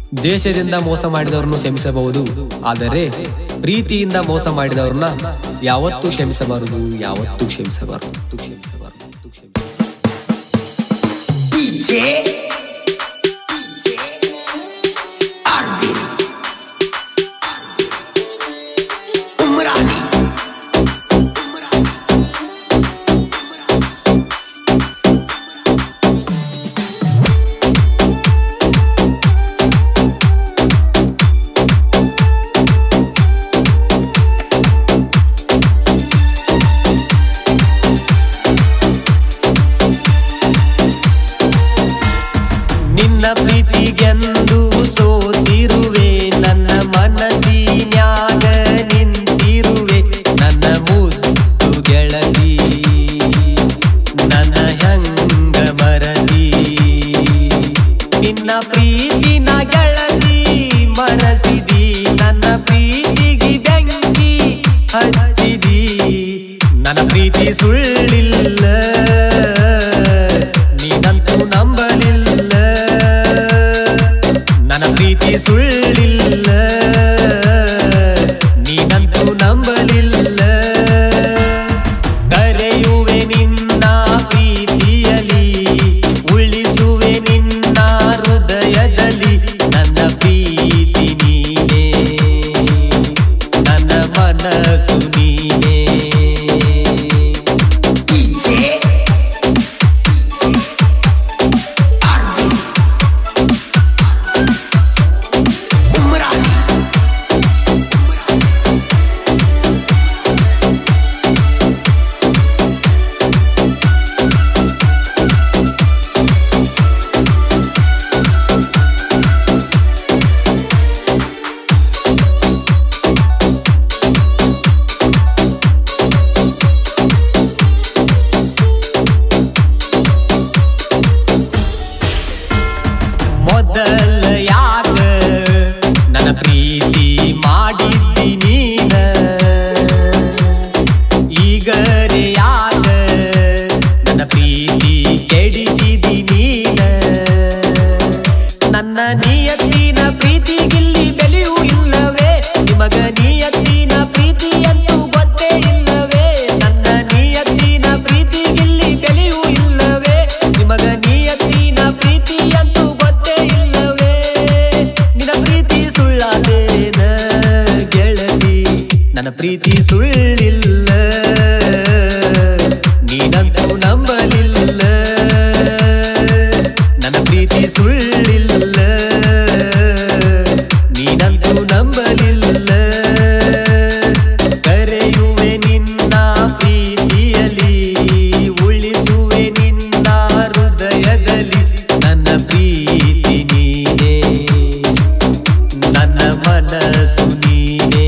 ದೇಶದಿಂದ ಮೋಸ ಮಾಡಿದವರನ್ನು ಕ್ಷಮಿಸಬಹುದು, ಆದರೆ ಪ್ರೀತಿಯಿಂದ ಮೋಸ ಮಾಡಿದವರನ್ನ ಯಾವತ್ತೂ ಕ್ಷಮಿಸಬಾರದು, ಯಾವತ್ತೂ ಕ್ಷಮಿಸಬಾರದು. ನಿನ್ನ ಪ್ರೀತಿಗೆಂದು ಸೋತಿರುವೆ, ನನ್ನ ಮನಸ್ಸಿನ್ಯಾಗ ನಿಂತಿರುವೆ, ನನ್ನ ಮುದ್ದು ಗೆಳತಿ, ನನ್ನ ಹೆಂಗ ಮರದಿ. ನಿನ್ನ ಪ್ರೀತಿನ ಗೆಳತಿ ಮನಸಿದಿ, ನನ್ನ ಪ್ರೀತಿಗೆ ಬೆಂಕಿ ಹಚ್ಚಿದಿ. ನನ್ನ ಪ್ರೀತಿ ಸುಳ್ಳಿಲ್ಲ, ನೀನಂತೂ ನಂಬಲಿಲ್ಲ. ನನ್ನ ಪ್ರೀತಿ ಸುಳ್ಳಿಲ್ಲ, ನೀನಂತೂ ನಂಬಲಿಲ್ಲ. ಕರೆಯುವೆ ನಿನ್ನ ಪ್ರೀತಿಯಲಿ, ಉಳಿಸುವೆ ನಿನ್ನ ಹೃದಯದಲ್ಲಿ. ನನ್ನ ಪ್ರೀತಿ ನೀನೇ, ನನ್ನ ಮನಸ್ಸು ನೀನೇ. ಮೊದಲ ಯಾಕ ನನ್ನ ಪ್ರೀತಿ ಮಾಡಿದ್ದಿ ನೀನ, ಈಗರೆ ಯಾಕ ನನ್ನ ಪ್ರೀತಿ ಕೆಡಿಸಿದಿ ನೀನ. ನನ್ನ ನಿಯತ್ತಿನ ಪ್ರೀತಿಗಿಲ್ಲಿ ಬೆಲೆಯೂ ಇಲ್ಲವೇ, ನಿಮಗ ನಿಯತ್ತಿನ ಪ್ರೀತಿಯಂತೂ ಗೊತ್ತೇ ಇಲ್ಲವೇ. ನನ್ನ ನಿಯತ್ತಿನ ಪ್ರೀತಿಗಿಲ್ಲಿ ಬೆಲೆಯೂ ಇಲ್ಲವೇ, ನಿಮಗ ನಿಯತ್ತಿನ ಪ್ರೀತಿಯಂತೂ ಗೊತ್ತೇ ಇಲ್ಲವೇ. ನಿನ್ನ ಪ್ರೀತಿ ಸುಳ್ಳಾದೇನ ಗೆಳತಿ, ನನ್ನ ಪ್ರೀತಿ ಸುಳ್ಳಿಲ್ಲ, ನೀನಂತೂ ನಂಬಲಿಲ್ಲ. ನನ್ನ ಪ್ರೀತಿ ಸುಳ್ಳಿಲ್ಲ, ನೀನಂತೂ ನಂಬಲಿಲ್ಲ. ಕರೆಯುವೆ ನಿನ್ನ ಪ್ರೀತಿಯಲಿ, ಉಳಿಸುವೆ ನಿನ್ನ ಹೃದಯದಲ್ಲಿ. ನನ್ನ ಪ್ರೀತಿ ನೀನೇ, ನನ್ನ ಮನಸ್ಸು ನೀನೇ.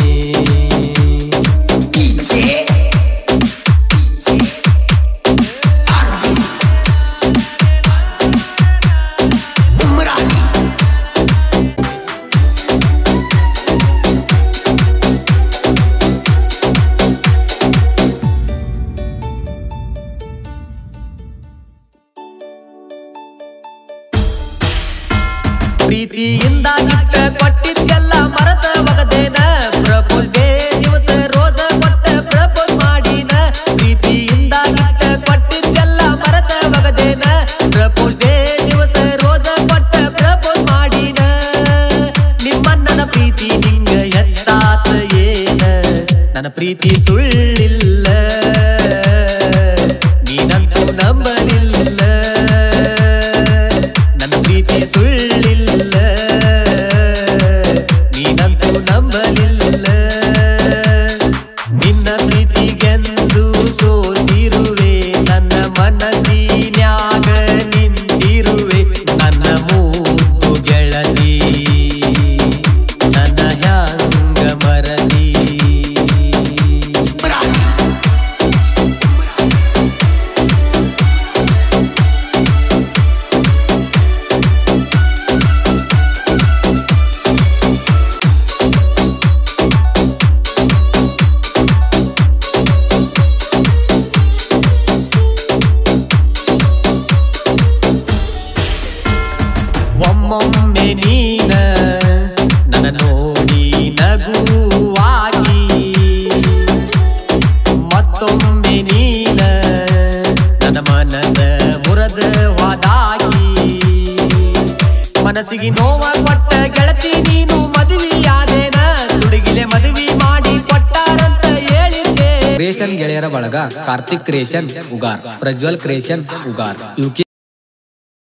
ಪ್ರೀತಿಯಿಂದ ಗಿಫ್ಟ್ ಕೊಟ್ಟಿದ್ದೆಲ್ಲ ಮರೆತ ಒಗದೇನ, ಪ್ರಪೋಸ್ ಡೇ ದಿವಸ ರೋಜ ಕೊಟ್ಟ ಪ್ರಪೋಸ್ ಮಾಡಿನ. ಪ್ರೀತಿಯಿಂದ ಗಿಫ್ಟ್ ಕೊಟ್ಟಿದ್ದೆಲ್ಲ ಮರೆತ ಒಗದೇನ, ಪ್ರಪೋಸ್ ಡೇ ದಿವಸ ರೋಜ ಕೊಟ್ಟ ಪ್ರಪೋಸ್ ಮಾಡಿನ. ನಿಮ್ಮಣ್ಣನ ಪ್ರೀತಿ ನಿಂಗ ಹೆಚ್ಚಾತ ಏನ, ನನ್ನ ಪ್ರೀತಿ ಸುಳ್ಳಿಲ್ಲ, ನೀನಂತೂ ನಂಬಲಿಲ್ಲ. ನನ್ನ ಪ್ರೀತಿ ಸುಳ್ಳಿಲ್ಲ, ನೀನಂತೂ ನಂಬಲಿಲ್ಲ. ನಿನ್ನ ಪ್ರೀತಿಗೆಂದು ಸೋತಿರುವೆ, ನನ್ನ ಮನಸ್ಸಿನ್ಯಾಗ ನಿಂತಿರುವೆ, ನನ್ನ ಮುದ್ದು ಗೆಳತಿ, ನನ್ನ ಹ್ಯಾಂಗ ಮರದಿ. ಒಮ್ಮೊಮ್ಮೆ ನೀನ ಮತ್ತೊಮ್ಮೆ ನೀನ ನನ್ನ ಮನಸ ಮುರದ ವಾದಾಗಿ ಮನಸ್ಸಿಗೆ ನೋವ ಕೊಟ್ಟ ಗೆಳತಿ ನೀನು ಮದುವೆಯಾದೇನ ತುಡುಗಿಲೆ ಮದುವೆ ಮಾಡಿ ಕೊಟ್ಟಾರಂತ ಹೇಳಿದ್ದೆ. ಕ್ರಿಯೇಷನ್ ಗೆಳೆಯರ ಬಳಗ Karthik creation Ugar, Prajwal creation Ugar, UK